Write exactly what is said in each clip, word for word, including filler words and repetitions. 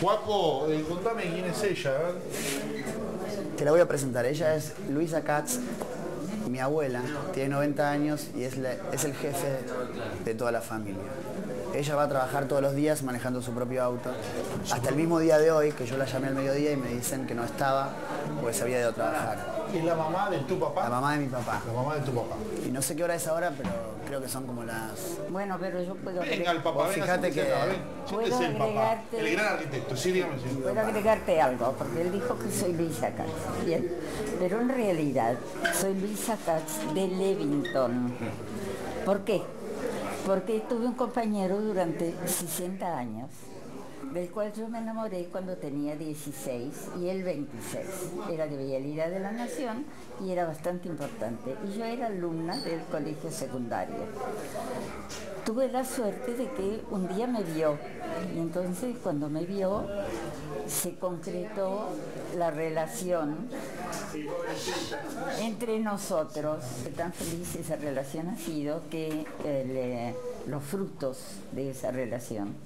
Juaco, eh, contame quién es ella. A ver. Te la voy a presentar. Ella es Luisa Katz, mi abuela, tiene noventa años y es, la, es el jefe de toda la familia. Ella va a trabajar todos los días manejando su propio auto. Hasta el mismo día de hoy, que yo la llamé al mediodía y me dicen que no estaba, pues se había ido a trabajar. ¿Es la mamá de tu papá? La mamá de mi papá. La mamá de tu papá. Y no sé qué hora es ahora, pero creo que son como las... Bueno, pero yo puedo... Venga el papá, venga, fíjate que... Puedo el papá, agregarte... el gran arquitecto, sí, dígame. Sí. Puedo agregarte algo, porque él dijo que soy Luisa Katz. Bien, pero en realidad soy Luisa Katz de Levington. ¿Por qué? Porque tuve un compañero durante sesenta años, del cual yo me enamoré cuando tenía dieciséis y él veintiséis. Era de Vialidad de la Nación y era bastante importante. Y yo era alumna del colegio secundario. Tuve la suerte de que un día me vio, y entonces cuando me vio se concretó la relación entre nosotros. Tan feliz esa relación ha sido que el, eh, los frutos de esa relación,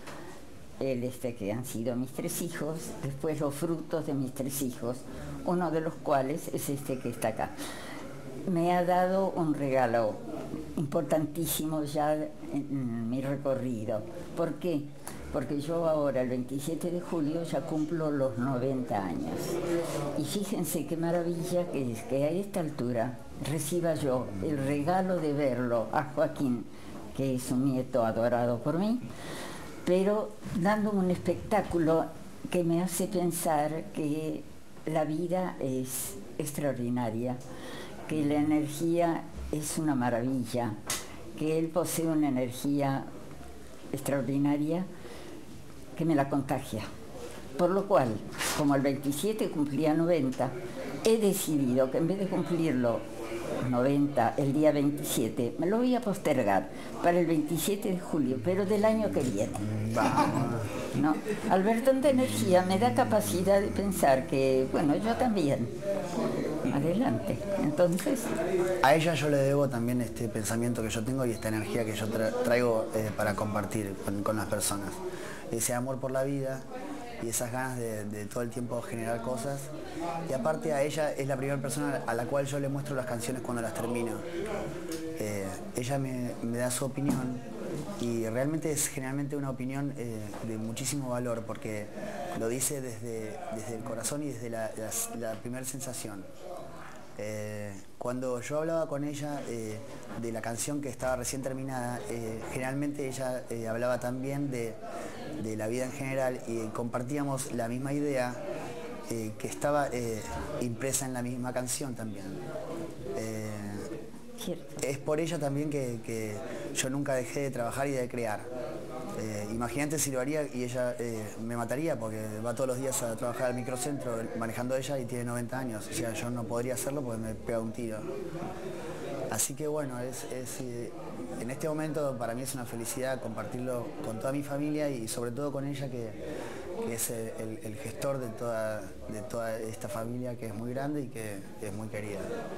el este que han sido mis tres hijos, después los frutos de mis tres hijos, uno de los cuales es este que está acá. Me ha dado un regalo importantísimo ya en mi recorrido. ¿Por qué? Porque yo ahora, el veintisiete de julio, ya cumplo los noventa años. Y fíjense qué maravilla que es que a esta altura reciba yo el regalo de verlo a Joaquín, que es un nieto adorado por mí, pero dándome un espectáculo que me hace pensar que la vida es extraordinaria, que la energía es una maravilla, que él posee una energía extraordinaria que me la contagia. Por lo cual, como el veintisiete cumplía noventa, he decidido que en vez de cumplirlo noventa el día veintisiete, me lo voy a postergar para el veintisiete de julio, pero del año que viene. ¿No? Al ver tanta energía me da capacidad de pensar que, bueno, yo también. Adelante. Entonces... A ella yo le debo también este pensamiento que yo tengo y esta energía que yo tra traigo eh, para compartir con, con las personas. Ese amor por la vida y esas ganas de, de todo el tiempo generar cosas. Y aparte a ella es la primera persona a la cual yo le muestro las canciones cuando las termino. Eh, ella me, me da su opinión y realmente es generalmente una opinión eh, de muchísimo valor porque lo dice desde, desde el corazón y desde la, la, la primera sensación. Eh, cuando yo hablaba con ella eh, de la canción que estaba recién terminada, eh, generalmente ella eh, hablaba también de, de la vida en general y compartíamos la misma idea eh, que estaba eh, impresa en la misma canción también. Eh, es por ella también que, que yo nunca dejé de trabajar y de crear. Eh, imagínate si lo haría y ella eh, me mataría porque va todos los días a trabajar al microcentro manejando ella y tiene noventa años. O sea, yo no podría hacerlo porque me pega un tiro. Así que bueno, es, es, eh, en este momento para mí es una felicidad compartirlo con toda mi familia y sobre todo con ella que, que es el, el gestor de toda, de toda esta familia que es muy grande y que, que es muy querida.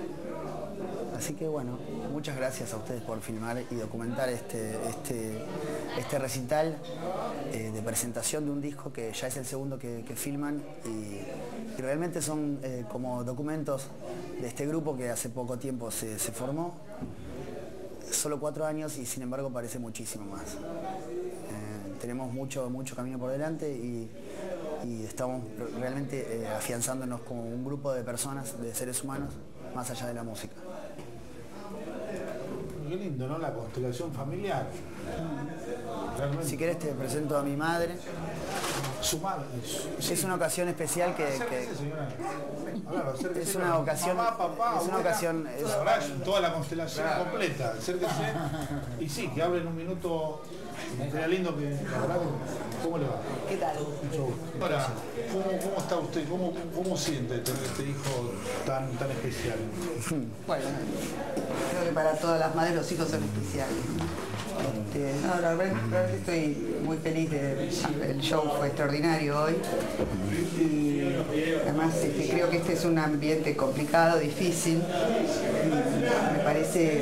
Así que bueno, muchas gracias a ustedes por filmar y documentar este, este, este recital eh, de presentación de un disco que ya es el segundo que, que filman y, y realmente son eh, como documentos de este grupo que hace poco tiempo se, se formó, solo cuatro años y sin embargo parece muchísimo más. Eh, tenemos mucho, mucho camino por delante y, y estamos realmente eh, afianzándonos como un grupo de personas, de seres humanos, más allá de la música. Qué lindo, ¿no? La constelación familiar. Realmente. Si querés te presento a mi madre. Su madre. Sí. Es una ocasión especial que... que Claro, acérquese, es una ocasión... Mamá, papá, es una ocasión... Es... Ahora es toda la constelación claro. completa. Acérquese. Y sí, que hable en un minuto. Sería lindo que... ¿Cómo le va? ¿Qué tal? Ahora, ¿cómo, cómo está usted? ¿Cómo, cómo siente tener este hijo tan, tan especial? Bueno, creo que para todas las madres los hijos son especiales. Este, no, la verdad, la verdad que estoy muy feliz, de, el show fue extraordinario hoy y además este, creo que este es un ambiente complicado, difícil y me parece,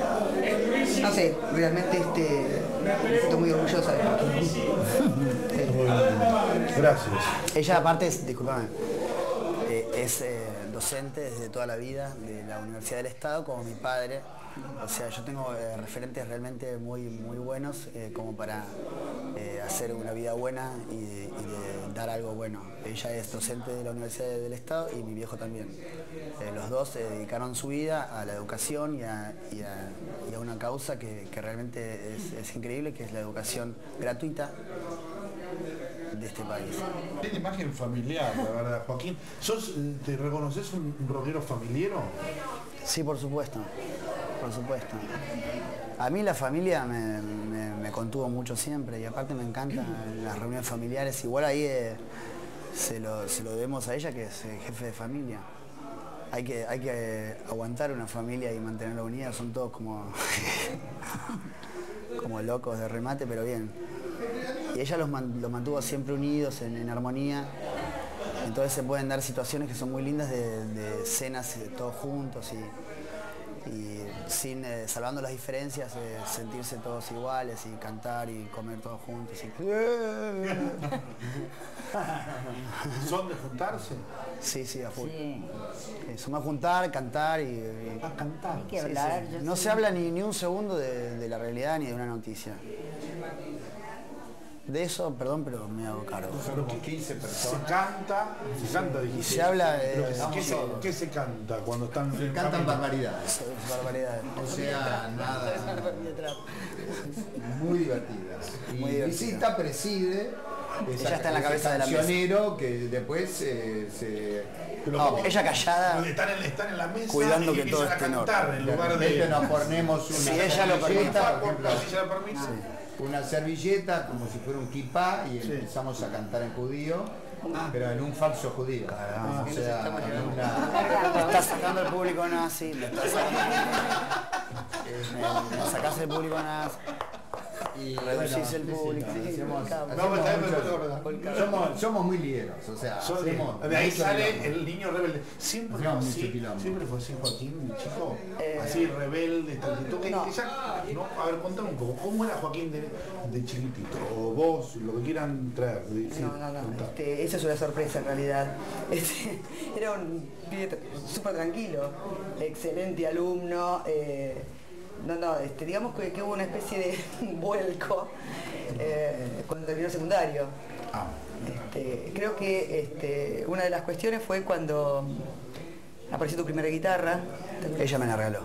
no sé, realmente este, me siento muy orgullosa de esto. Muy bien. Gracias. Ella aparte, es, discúlpame, eh, es eh, docente desde toda la vida de la Universidad del Estado, como mi padre. O sea, yo tengo eh, referentes realmente muy, muy buenos eh, como para eh, hacer una vida buena y, y de dar algo bueno. Ella es docente de la Universidad del Estado y mi viejo también. Eh, los dos se dedicaron su vida a la educación y a, y a, y a una causa que, que realmente es, es increíble, que es la educación gratuita de este país. Tiene imagen familiar, la verdad, Joaquín. ¿Sos, ¿Te reconoces un, un rockero familiero? Sí, por supuesto, por supuesto. A mí la familia me, me, me contuvo mucho siempre y aparte me encantan las reuniones familiares. Igual ahí eh, se, lo, se lo debemos a ella, que es eh, jefe de familia. Hay que, hay que aguantar una familia y mantenerla unida, son todos como, como locos de remate, pero bien. Y ella los, man, los mantuvo siempre unidos, en, en armonía. Entonces se pueden dar situaciones que son muy lindas de, de cenas eh, todos juntos y, y sin, eh, salvando las diferencias, eh, sentirse todos iguales y cantar y comer todos juntos. Y... ¿Son de juntarse? Sí, sí, a full. Sí. Eh, somos a juntar, cantar y... y... A cantar. Hay que Sí, hablar. sí. yo No soy- se habla ni, ni un segundo de, de la realidad ni de una noticia. De eso, perdón, pero me hago cargo. Son como quince Se personas. canta, se canta, Y dijiste. se habla de Pero, ¿qué, se, ¿Qué se canta cuando están en Cantan familia? barbaridades. barbaridades. O sea, nada. Muy divertidas. Y Muy divertida. Visita preside. Ella está en la cabeza de la mesa. cancionero que después eh, se. Pero No, ¿cómo? ella callada. Están en, están en la mesa Cuidando y que todo empiezan a esté en cantar orden. en De lugar repente de... nos ponemos una Si ella lo servilleta, permite, por ejemplo, Si ella lo permite. una servilleta como si fuera un kipá y Sí. empezamos a cantar en judío, pero en un falso judío. Caramba. O sea, en una, Me está sacando el público nazi, me está sacando me, me sacás el público nazi. y Reducís el sí, sí, público. hacemos- No, hacemos está bien, mucho- pero está somos, somos muy lieros, o sea, Son- hacemos de ahí mucho sale quilombo. el niño rebelde. Siempre Hacemos fue mucho así, quilombo. siempre fue así, Joaquín, mi chico, Eh, así rebelde, esta actitud que no. ella- no, a ver, contame un poco, ¿cómo era Joaquín de, de chiquitito? O vos, lo que quieran traer. decir, No, no, no, contar. este, eso es una sorpresa en realidad. Este, era un pibe tr- súper tranquilo, excelente alumno. eh, no, no, este, digamos que, que hubo una especie de vuelco eh, cuando terminó el secundario. Ah, Este, creo que este, una de las cuestiones fue cuando apareció tu primera guitarra. Ella me la regaló.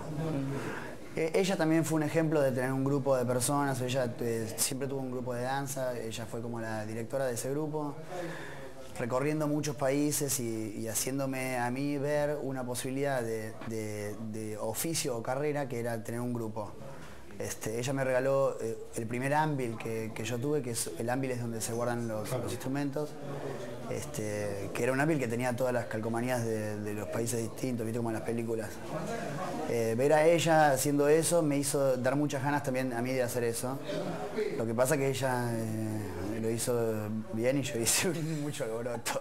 Eh, ella también fue un ejemplo de tener un grupo de personas, ella eh, siempre tuvo un grupo de danza, ella fue como la directora de ese grupo, recorriendo muchos países y, y haciéndome a mí ver una posibilidad de, de- de oficio o carrera que era tener un grupo. Este, ella me regaló eh, el primer ámbil que, que yo tuve, que es, el ámbil es donde se guardan los, los instrumentos, este, que era un ámbil que tenía todas las calcomanías de, de los países distintos, viste como en las películas. Eh, ver a ella haciendo eso me hizo dar muchas ganas también a mí de hacer eso. Lo que pasa que ella eh, lo hizo bien y yo hice mucho alboroto.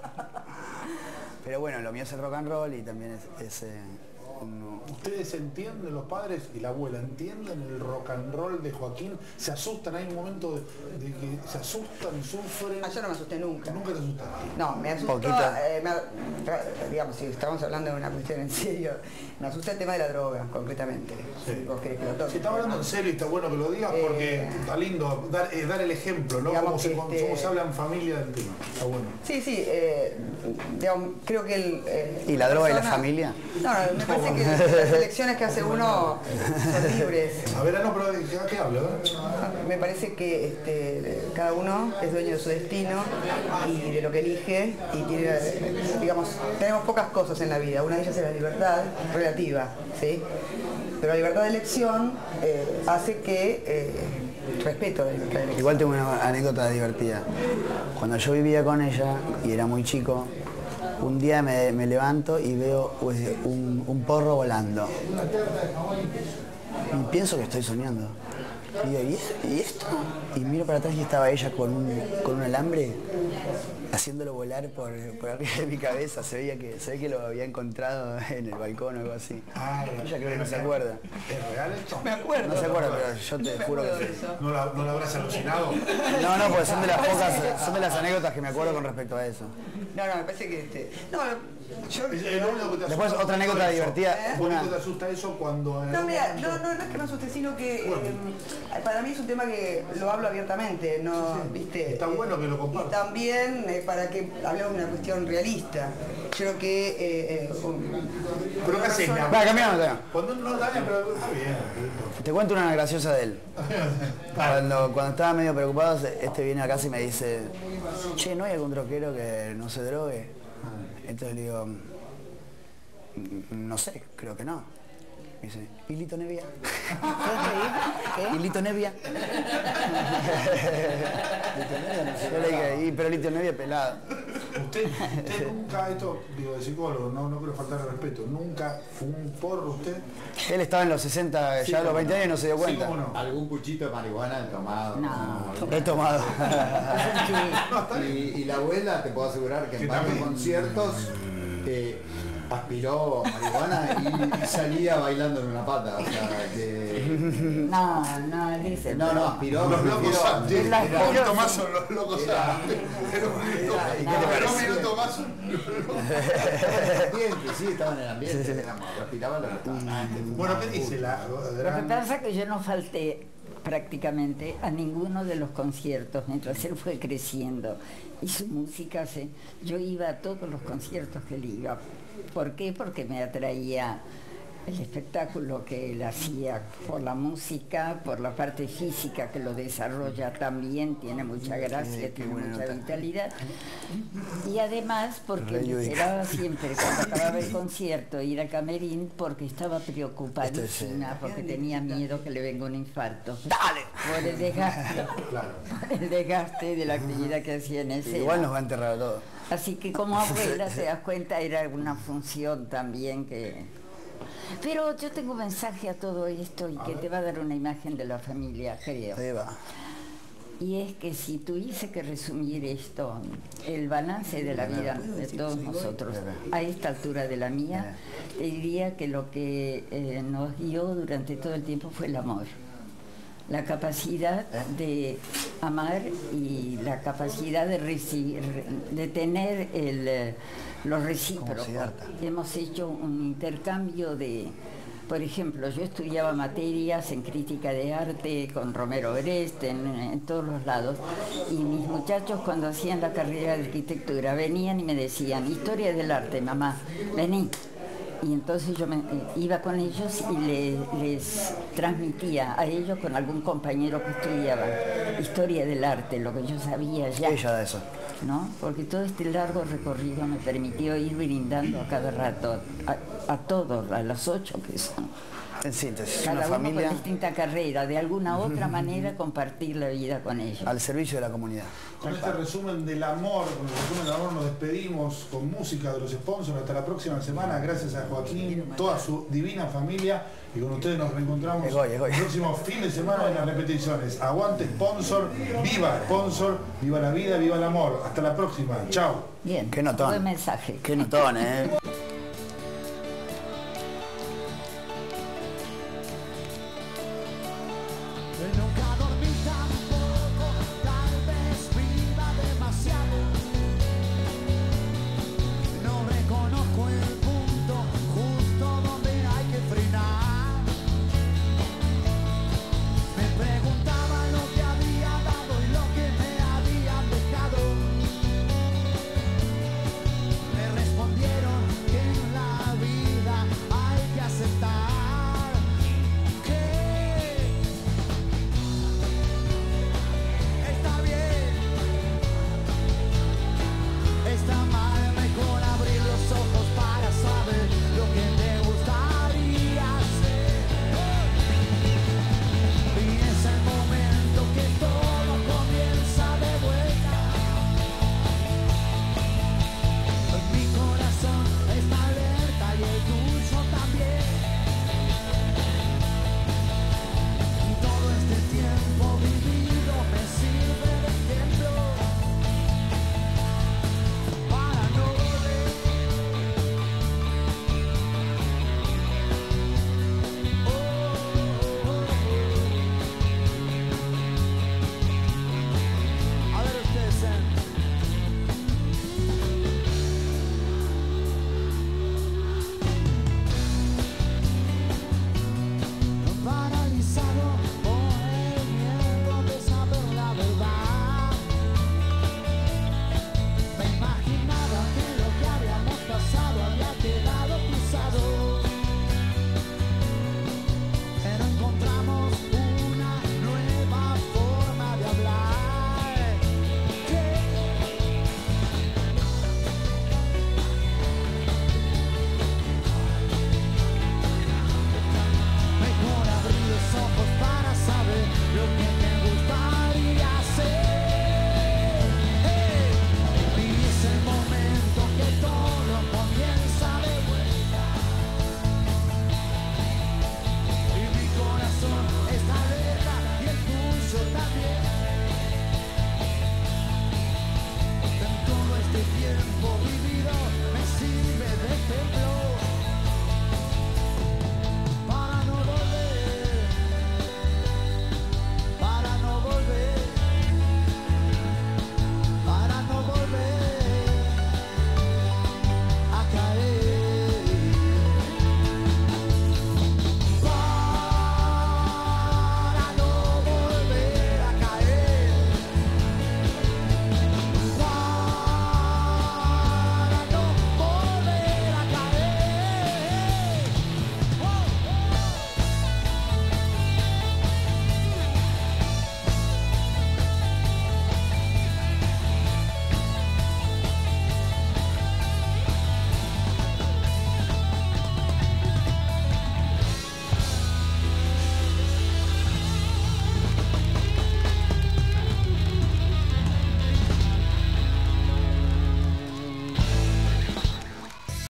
Pero bueno, lo mío es el rock and roll y también es... es, eh, un- ¿Ustedes entienden, los padres y la abuela, entienden el rock and roll de Joaquín? ¿Se asustan? ¿Hay un momento de, de que se asustan, sufren? Ah, yo no me asusté nunca. Nunca te asustaste. No, me asustó, Poquito. eh, me a- digamos, si estamos hablando de una cuestión en serio, me asusta el tema de la droga, concretamente. Sí. Si vos querés que lo toque. Si está hablando en serio y está bueno que lo digas Eh, porque está lindo dar, eh, dar el ejemplo, ¿no? digamos Cómo se, que cómo este- se habla en familia del tema. Está bueno. Sí, sí, eh, digamos, creo que el... eh, ¿Y la droga y la persona- familia? No, no, me parece que las elecciones que hace uno son libres. A ver, ah, no, pero ¿de qué, a qué habla? A ver. Me parece que este, cada uno es dueño de su destino y de lo que elige y tiene, eh, digamos, tenemos pocas cosas en la vida. Una de ellas es la libertad relativa, ¿sí? Pero la libertad de elección eh, hace que eh, respeto la libertad de elección. Igual tengo una anécdota divertida. Cuando yo vivía con ella y era muy chico, un día me, me levanto y veo pues, un, un porro volando. Y pienso que estoy soñando. Y digo, ¿y, es- y esto? Y miro para atrás y estaba ella con un, con un alambre haciéndolo volar por, por arriba de mi cabeza. Se veía que, se ve que lo había encontrado en el balcón o algo así. Ah, ella creo que no se acuerda. ¿Es real esto? Me acuerdo. No se acuerda, pero yo te Me juro acuerdo que de sí. eso. ¿No la, no la habrás alucinado? No, no, porque son de las pocas, son de las anécdotas que me acuerdo con respecto a eso. No, no, me parece que este. No, yo. Es, es lo único que te Después asusta otra un poquito anécdota eso. divertida. Lo Una, único que te asusta eso cuando... en No, algún mira, momento- no, no, no es que me asuste, sino que eh, para mí es un tema que lo hablo abiertamente, ¿no? ¿Viste? Está bueno que lo compartas. Y también eh, para que hablemos de una cuestión realista. Yo creo que... Eh, eh, un- Pero una ¿qué haces? persona- Va, cambiamos de tema. Cuando no daña, pero está bien. Te cuento una graciosa de él. Cuando, cuando estaba medio preocupado, este viene a casa y me dice, che, ¿no hay algún troquero que no se drogue? Entonces le digo, no sé, creo que no. Me dice, ¿y Lito Nevia? ¿Qué? ¿Y Lito Nevia? Yo le dije, "Y, pero Lito Nevia pelado". Usted, usted nunca, esto digo de psicólogo, no, no quiero faltar de respeto, nunca fue un porro usted. Él estaba en los sesenta, ya a los veinte años no se dio Sí, cuenta. cómo no. Algún puchito de marihuana tomado. No. He tomado. Y, y la abuela, te puedo asegurar que Que en varios también. conciertos eh, aspiró marihuana y, y salía bailando en una pata. O sea, que... No, no, dice. No, no, aspiró. Los me locos refiero- Santi. Es la- Un poquito más son los locos Era- Santi. Pero un minuto- era- ¿y qué te pero un pareció? minuto más son los locos. ambiente, sí, estaba en el ambiente, digamos, respiraba lo que estaba. Bueno, ¿qué dice la Lo que gran... pasa es que yo no falté prácticamente a ninguno de los conciertos mientras él fue creciendo y su música se... Yo iba a todos los conciertos que él iba. ¿Por qué? Porque me atraía el espectáculo que él hacía por la música, por la parte física que lo desarrolla también, tiene mucha gracia, Qué tiene buena mucha nota. vitalidad. Y además porque Re me lúdica. esperaba siempre cuando acababa el concierto ir al camerín porque estaba preocupadísima, porque tenía miedo que le venga un infarto. ¡Dale! Por el desgaste, Claro. por el desgaste de la actividad que hacía en escena. Igual nos va a enterrar a todos. Así que como abuela, te das cuenta, era una función también que... Pero yo tengo un mensaje a todo esto y que te va a dar una imagen de la familia, creo. Ahí va. Y es que si tuviese que resumir esto, el balance de la vida de todos nosotros, a esta altura de la mía, te diría que lo que eh, nos guió durante todo el tiempo fue el amor. La capacidad de amar y la capacidad de recibir, de tener el, eh, lo recíproco. Siddhartha. Hemos hecho un intercambio de, por ejemplo, yo estudiaba materias en crítica de arte con Romero Brest, en, en todos los lados, y mis muchachos cuando hacían la carrera de arquitectura venían y me decían, historia del arte, mamá, vení. Y entonces yo me, eh, iba con ellos y le- les transmitía a ellos con algún compañero que estudiaba historia del arte, lo que yo sabía ya. Ella da eso. ¿No? Porque todo este largo recorrido me permitió ir brindando a cada rato, a, a todos, a los ocho que son. En síntesis, Cada una uno familia con distinta carrera, de alguna otra manera compartir la vida con ellos. al servicio de la comunidad. Con este resumen del amor, con el resumen del amor nos despedimos con música de los sponsors. Hasta la próxima semana. Gracias a Joaquín, toda su divina familia. Y con ustedes nos reencontramos Es goy, es goy. el próximo fin de semana en las repeticiones. Aguante sponsor, viva sponsor, viva la vida, viva el amor. Hasta la próxima. Chao. Bien, Qué notón. buen mensaje. Qué notón, ¿eh?